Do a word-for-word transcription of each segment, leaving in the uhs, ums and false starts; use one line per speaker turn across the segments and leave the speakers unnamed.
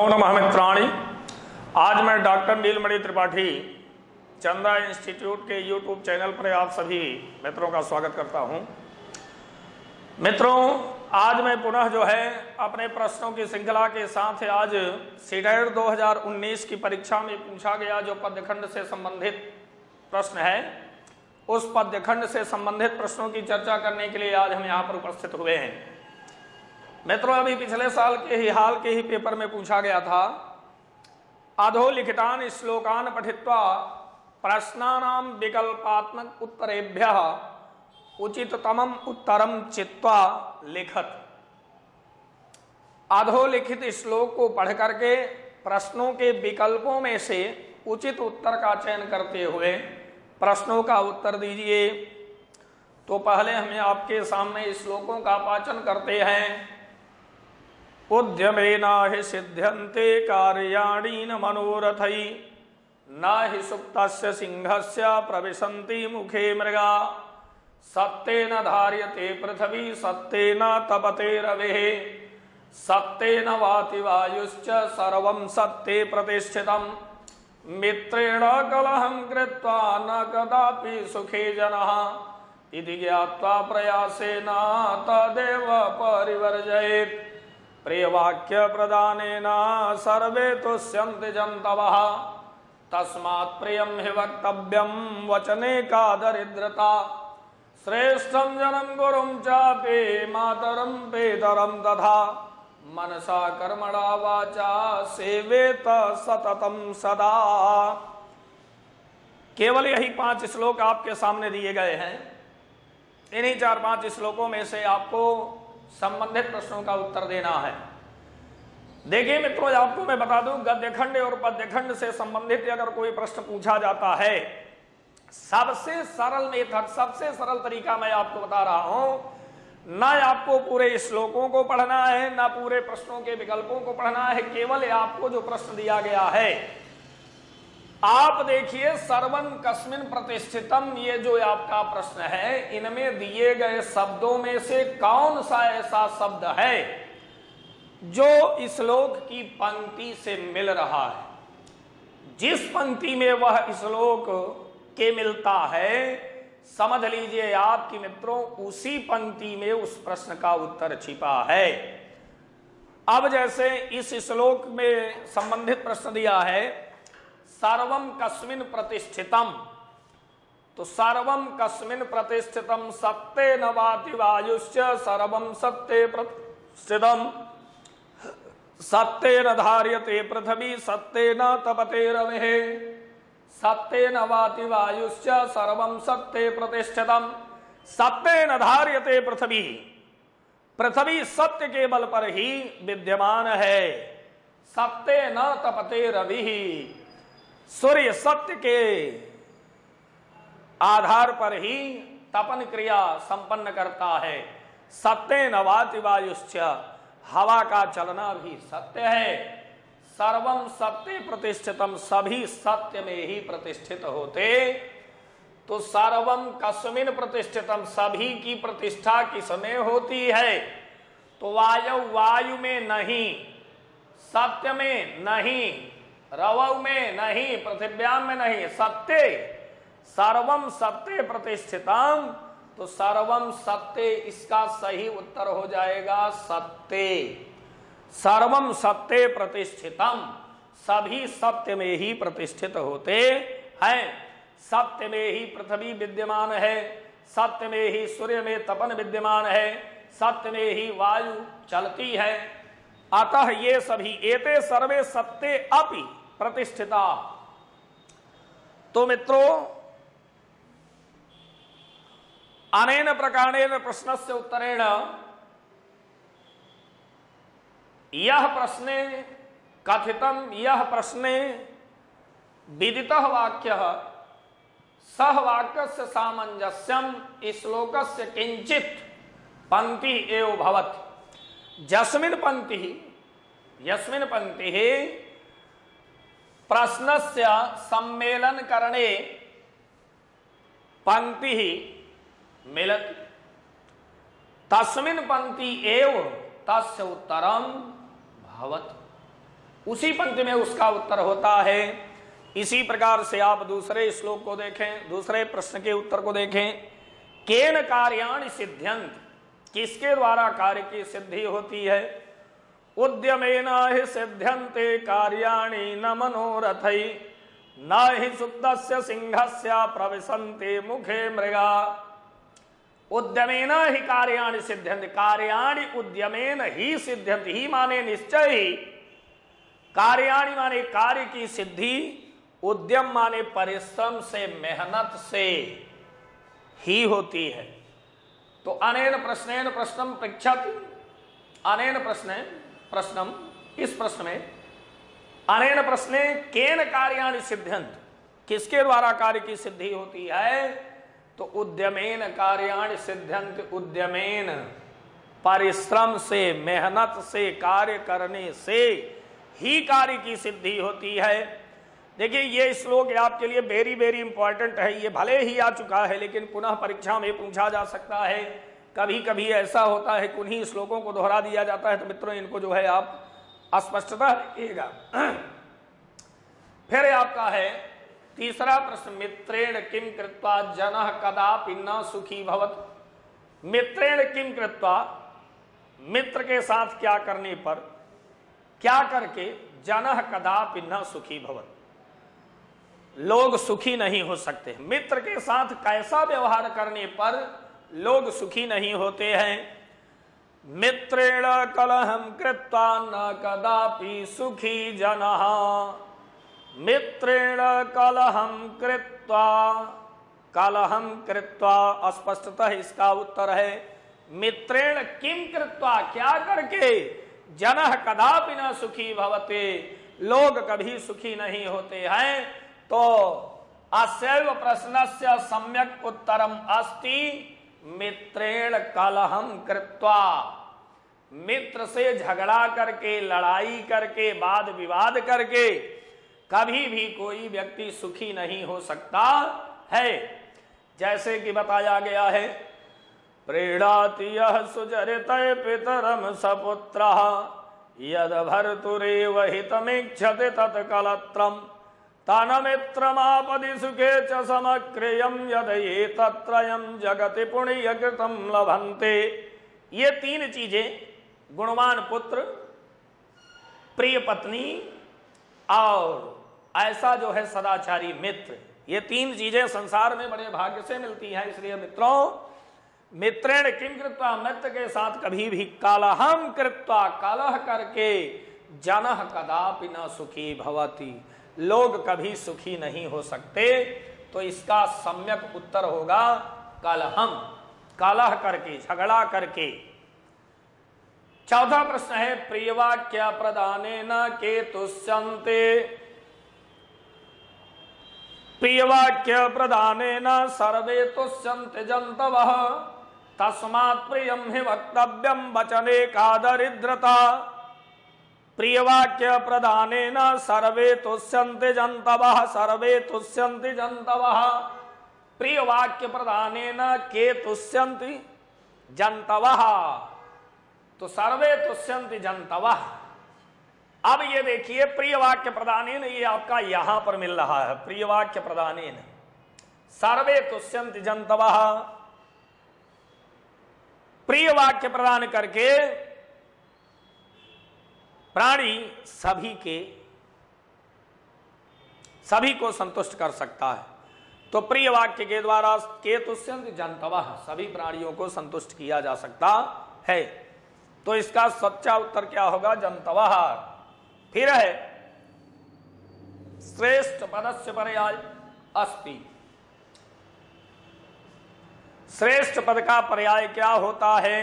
नमः मित्राणि। आज मैं डॉक्टर नीलमणि त्रिपाठी चंदा इंस्टीट्यूट के यूट्यूब चैनल पर आप सभी मित्रों का स्वागत करता हूं। मित्रों, आज मैं पुनः जो है अपने प्रश्नों की श्रृंखला के साथ आज सीटेट दो हज़ार उन्नीस की परीक्षा में पूछा गया जो पद्यखंड से संबंधित प्रश्न है, उस पद्यखंड से संबंधित प्रश्नों की चर्चा करने के लिए आज हम यहाँ पर उपस्थित हुए हैं। मित्रों, अभी पिछले साल के ही हाल के ही पेपर में पूछा गया था, अधोलिखितान श्लोकान पठित्वा प्रश्नानाम विकल्पात्मक उत्तरेभ्यः उचिततमम उत्तरम चित्वा लिखत। अधोलिखित श्लोक को पढ़ करके प्रश्नों के विकल्पों में से उचित उत्तर का चयन करते हुए प्रश्नों का उत्तर दीजिए। तो पहले हमें आपके सामने श्लोकों का वाचन करते हैं। उद्यमेन हि सिद्ध्यन्ते कार्याणि न मनोरथै, न हि सुप्तस्य सिंहस्य प्रविशन्ति मुखे मृगा, सत्तेन धार्यते पृथ्वी सत्तेन तपते रविः, सत्तेन वाति वायुश्च सर्वं सत्ते प्रतिष्ठितम्, मित्रेण कलहं कृत्वा न कदापि सुखे जनः, इति ज्ञात्वा प्रयासेन तदेव परिवर्जयेत्, प्रियवाक्य प्रदानेन सर्वे तुष्यन्ति जन्तवः, तस्मात् प्रियं हि वक्तव्यं वचने का दरिद्रता, श्रेष्ठं जनं गुरुं चापि मातरं पितरं तथा, मनसा कर्मणा वाचा सेवेत सततं सदा। केवल यही पांच श्लोक आपके सामने दिए गए हैं। इन्हीं चार पांच श्लोकों में से आपको संबंधित प्रश्नों का उत्तर देना है। देखिए मित्रों, आपको मैं बता दूं, गद्यखंड और पद्यखंड से संबंधित अगर कोई प्रश्न पूछा जाता है, सबसे सरल मेथड, सबसे सरल तरीका मैं आपको बता रहा हूं। ना आपको पूरे श्लोकों को पढ़ना है, ना पूरे प्रश्नों के विकल्पों को पढ़ना है, केवल आपको जो प्रश्न दिया गया है, आप देखिए सर्वं कस्मिन् प्रतिष्ठितम, ये जो आपका प्रश्न है, इनमें दिए गए शब्दों में से कौन सा ऐसा शब्द है जो श्लोक की पंक्ति से मिल रहा है। जिस पंक्ति में वह श्लोक के मिलता है, समझ लीजिए आप कि मित्रों उसी पंक्ति में उस प्रश्न का उत्तर छिपा है। अब जैसे इस श्लोक में संबंधित प्रश्न दिया है, सर्वं कस्मिन् प्रतिष्ठितम, तो सर्वं कस्मिन् प्रतिष्ठितम सत्ते न वाति वायुश्च सर्वं सत्ते प्रतिष्ठितम, सत्ते न धार्यते पृथ्वी सत्ते न तपते रविः, सत्ते न वाति वायुश्च सर्वं सत्ते प्रतिष्ठितम, सत्ते न धार्यते पृथ्वी, पृथ्वी सत्य के बल पर ही विद्यमान है, सत्ते न तपते रविः, सूर्य सत्य के आधार पर ही तपन क्रिया संपन्न करता है, सत्ते न वाति वायुश्च, हवा का चलना भी सत्य है, सर्वं सत्य प्रतिष्ठितम, सभी सत्य में ही प्रतिष्ठित होते। तो सर्वं कस्मिन् प्रतिष्ठितम, सभी की प्रतिष्ठा किसमें होती है? तो वायु वायु में नहीं, सत्य में नहीं, रवौ में नहीं, पृथिव्याम में नहीं, सत्य, सर्वं सत्य प्रतिष्ठितम, तो सर्वं सत्य इसका सही उत्तर हो जाएगा सत्य। सर्वं सत्य प्रतिष्ठितम, सभी सत्य में ही प्रतिष्ठित होते हैं, सत्य में ही पृथ्वी विद्यमान है, सत्य में ही सूर्य में तपन विद्यमान है, सत्य में ही वायु चलती है। अतः ये सभी एते सर्वे सत्ते अपि प्रतिष्ठिता। तो मित्रों, अनेन प्रकारेण प्रश्नस्य उत्तरेण यह प्रश्ने कथितम, यह प्रश्ने विदितः वाक्यः सह वाक्यस्य सामंजस्यम श्लोकस्य किंचित पंक्ति एव भवति। यस्मिन् पंक्ति यस्मिन् पंक्ति प्रश्नस्य सम्मेलन करणे पंक्ति मिलति, तस्मिन् पंक्ति एव तस्य उत्तरम भवति। उसी पंक्ति में उसका उत्तर होता है। इसी प्रकार से आप दूसरे श्लोक को देखें, दूसरे प्रश्न के उत्तर को देखें। केन कार्याणि सिद्ध्यन्ति, किसके द्वारा कार्य की सिद्धि होती है? उद्यमेन हि सिद्ध्यन्ते कार्याणि न मनोरथै, न हि सुप्तस्य सिंहस्य प्रविशन्ते मुखे मृगा। उद्यमेन ही कार्याणि सिद्ध्यन्ति, कार्याणि उद्यमेन ही सिद्ध्यन्ति। ही माने निश्चय ही, कार्याणि माने कार्य की सिद्धि, उद्यम माने परिश्रम से, मेहनत से ही होती है। तो अनेन प्रश्नेन प्रश्नम पृच्छति, अनेन प्रश्न प्रश्नम, इस प्रश्न में अनेन प्रश्ने केन कार्याणि सिद्ध्यन्ति, किसके द्वारा कार्य की सिद्धि होती है? तो उद्यमेन कार्याणि सिद्ध्यन्ति, उद्यमेन परिश्रम से, मेहनत से, कार्य करने से ही कार्य की सिद्धि होती है। देखिए ये श्लोक आपके लिए वेरी वेरी इंपॉर्टेंट है। ये भले ही आ चुका है लेकिन पुनः परीक्षा में पूछा जा सकता है। कभी कभी ऐसा होता है कि उन्हीं श्लोकों को दोहरा दिया जाता है। तो मित्रों इनको जो है आप स्पष्टता रखिएगा। फिर आपका है तीसरा प्रश्न, मित्रेण किम कृत्वा जनः कदापि न सुखी भवत। मित्रेण किम कृत्वा, मित्र के साथ क्या करने पर, क्या करके जनः कदापि न सुखी भवत, लोग सुखी नहीं हो सकते। मित्र के साथ कैसा व्यवहार करने पर लोग सुखी नहीं होते हैं? मित्रेण कलहम कृत्वा न कदापि सुखी जनः, मित्रेण कलहम कृत्वा, कलहम कृत्वा स्पष्टतः इसका उत्तर है मित्रेण किम कृत्वा, क्या करके, जनः कदापि न सुखी भवते, लोग कभी सुखी नहीं होते हैं। तो अस्यैव प्रश्नस्य सम्यक उत्तरम अस्ति मित्रेण कलहम कृत्वा। मित्र से झगड़ा करके, लड़ाई करके, वाद विवाद करके कभी भी कोई व्यक्ति सुखी नहीं हो सकता है। जैसे कि बताया गया है, प्रीणाति यः सुचरितये पितरम सपुत्रः, यद भर्तुरेव हितमीक्षते तत्कलत्रम्, तानमित्रमापदि सुखे च समक्रियं यद ये तत्रयं जगति पुण्यकृतं लभन्ते। ये तीन चीजें, गुणवान पुत्र, प्रिय पत्नी और ऐसा जो है सदाचारी मित्र, ये तीन चीजें संसार में बड़े भाग्य से मिलती हैं। इसलिए मित्रों, मित्रेण किम कृत्वा, मित्र के साथ कभी भी कलहम कृत्वा, कलह करके, जनः कदापि न सुखी भवति, लोग कभी सुखी नहीं हो सकते। तो इसका सम्यक उत्तर होगा कलहम, कलह करके, झगड़ा करके। चौथा प्रश्न है, प्रियवाक्य प्रदानेन के तुष्यन्ते, प्रियवाक्य प्रदानेन सर्वे तुष्यन्ते जन्तवः, तस्मात् प्रियं हि वक्तव्यं वचने का दरिद्रता। प्रियवाक्य प्रदानेन सर्वे तुष्यन्ते जन्तवः, सर्वे तुष्यन्ति जन्तवः। प्रियवाक्य प्रदानेन के तुष्यन्ति जन्तवः, तो सर्वे तुष्यन्ति जन्तवः। अब ये देखिए, प्रियवाक्य प्रदानेन, ये आपका यहां पर मिल रहा है। प्रियवाक्य प्रदानेन सर्वे तुष्यन्ति जन्तवः, प्रिय वाक्य प्रदान करके प्राणी सभी के सभी को संतुष्ट कर सकता है। तो प्रिय वाक्य के द्वारा के तुष्यन्ति जन्तवः, सभी प्राणियों को संतुष्ट किया जा सकता है। तो इसका सच्चा उत्तर क्या होगा? जन्तवः। फिर है श्रेष्ठ पदस्य पर्याय अस्ति। श्रेष्ठ पद का पर्याय क्या होता है?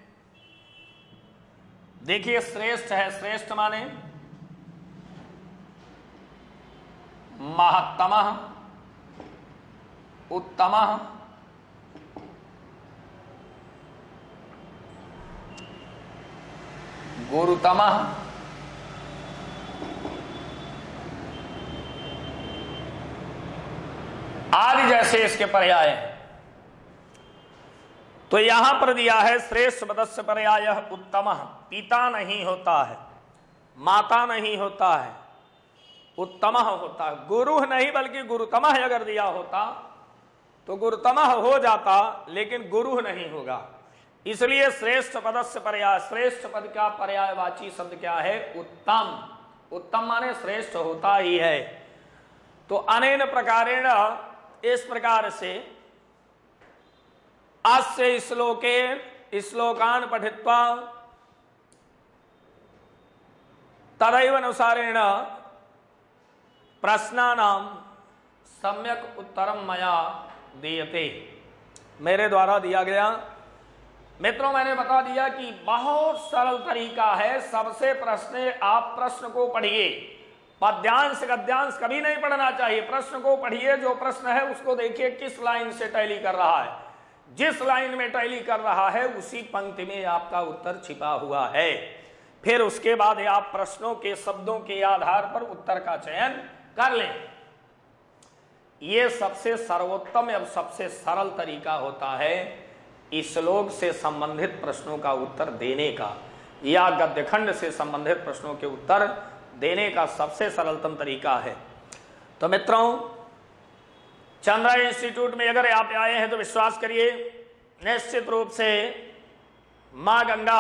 देखिए, श्रेष्ठ है, श्रेष्ठ माने महत्तमः, उत्तमः, गुरुतमः, आदि जैसे इसके पर्याय हैं। तो यहां पर दिया है श्रेष्ठ पदस्य पर्याय उत्तमः, पिता नहीं होता है। माता नहीं होता है, उत्तम होता है। गुरु नहीं बल्कि गुरुतम अगर दिया होता तो गुरुतम हो जाता, लेकिन गुरु नहीं होगा। इसलिए श्रेष्ठ पदस्य पर्याय, श्रेष्ठ पद का पर्यायवाची शब्द क्या है? उत्तम। उत्तम माने श्रेष्ठ होता ही है। तो अनेन प्रकारेण, इस प्रकार से अस्य श्लोके श्लोकान पठित्वा तदैव अनुसारेण प्रश्नानां सम्यक उत्तरम मया दीयते, मेरे द्वारा दिया गया। मित्रों, मैंने बता दिया कि बहुत सरल तरीका है। सबसे प्रश्न, आप प्रश्न को पढ़िए, पद्यांश गद्यांश कभी नहीं पढ़ना चाहिए। प्रश्न को पढ़िए, जो प्रश्न है उसको देखिए किस लाइन से टैली कर रहा है। जिस लाइन में टैली कर रहा है उसी पंक्ति में आपका उत्तर छिपा हुआ है। फिर उसके बाद आप प्रश्नों के शब्दों के आधार पर उत्तर का चयन कर लें। यह सबसे सर्वोत्तम एवं सबसे सरल तरीका होता है इस श्लोक से संबंधित प्रश्नों का उत्तर देने का, या गद्यखंड से संबंधित प्रश्नों के उत्तर देने का सबसे सरलतम तरीका है। तो मित्रों, चंद्रा इंस्टीट्यूट में अगर आप आए हैं तो विश्वास करिए निश्चित रूप से मां गंगा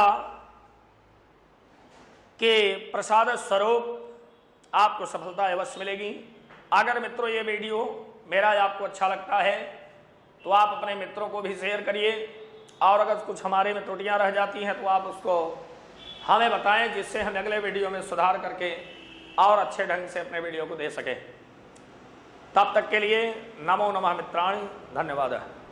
के प्रसाद स्वरूप आपको सफलता अवश्य मिलेगी। अगर मित्रों ये वीडियो मेरा आपको अच्छा लगता है तो आप अपने मित्रों को भी शेयर करिए, और अगर कुछ हमारे में त्रुटियां रह जाती हैं तो आप उसको हमें बताएं, जिससे हम अगले वीडियो में सुधार करके और अच्छे ढंग से अपने वीडियो को दे सकें। तब तक के लिए नमो नमः मित्राणि, धन्यवाद।